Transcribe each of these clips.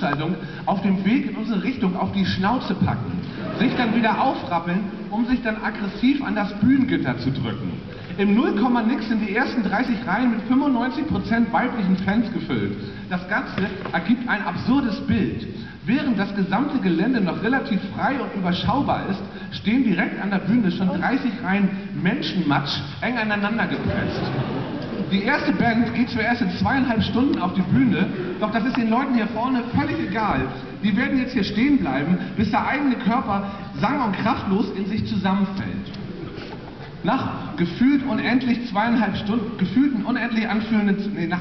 Veranstaltung auf dem Weg in unsere Richtung auf die Schnauze packen, sich dann wieder aufrappeln, um sich dann aggressiv an das Bühnengitter zu drücken. Im 0, nix sind die ersten 30 Reihen mit 95% weiblichen Fans gefüllt. Das Ganze ergibt ein absurdes Bild. Während das gesamte Gelände noch relativ frei und überschaubar ist, stehen direkt an der Bühne schon 30 Reihen Menschenmatsch eng aneinander gepresst. Die erste Band geht zuerst in 2,5 Stunden auf die Bühne, doch das ist den Leuten hier vorne völlig egal. Die werden jetzt hier stehen bleiben, bis der eigene Körper sang- und kraftlos in sich zusammenfällt. Nach gefühlt unendlich 2,5 Stunden, gefühlten unendlich anfühlenden,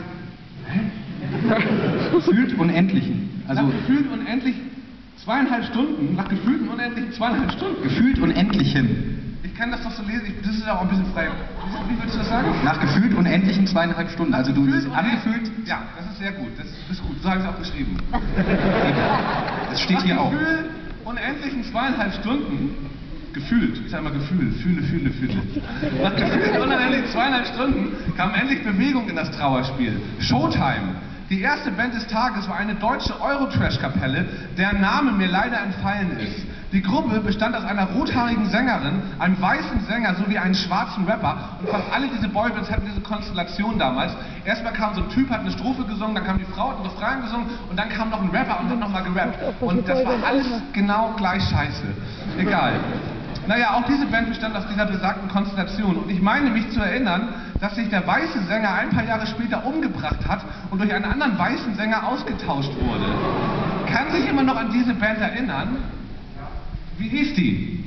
Gefühlt unendlichen. Also nach gefühlt unendlich 2,5 Stunden, nach gefühlten unendlichen 2,5 Stunden. gefühlt unendlichen. Ich kann das doch so lesen, das ist ja auch ein bisschen frei. Wie würdest du das sagen? Nach gefühlt unendlichen 2,5 Stunden. Also du bist angefühlt. Ja, das ist sehr gut, das ist gut, so habe ich es auch geschrieben. Das steht hier auch. Nach gefühlt unendlichen 2,5 Stunden, gefühlt, ich sage mal Gefühl, fühle. Nach gefühlt unendlichen 2,5 Stunden kam endlich Bewegung in das Trauerspiel. Showtime. Die erste Band des Tages war eine deutsche Eurotrash-Kapelle, deren Name mir leider entfallen ist. Die Gruppe bestand aus einer rothaarigen Sängerin, einem weißen Sänger sowie einem schwarzen Rapper, und fast alle diese Boybands hatten diese Konstellation damals. Erstmal kam so ein Typ, hat eine Strophe gesungen, dann kam die Frau, hat einen Refrain gesungen und dann kam noch ein Rapper und hat nochmal gerappt. Und das war alles genau gleich scheiße. Egal. Naja, auch diese Band bestand aus dieser besagten Konstellation, und ich meine mich zu erinnern, dass sich der weiße Sänger ein paar Jahre später umgebracht hat und durch einen anderen weißen Sänger ausgetauscht wurde. Kann sich immer noch an diese Band erinnern? Wie hieß die?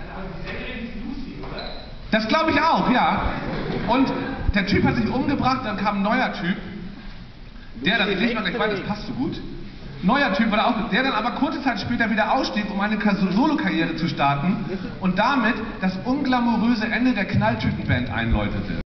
Das glaube ich auch, ja. Und der Typ hat sich umgebracht, dann kam ein neuer Typ, der dann, ich lese mal gleich weiter, das passt so gut. Neuer Typ war da auch, der dann aber kurze Zeit später wieder ausstieg, um eine Solo-Karriere zu starten und damit das unglamouröse Ende der Knalltütenband einläutete.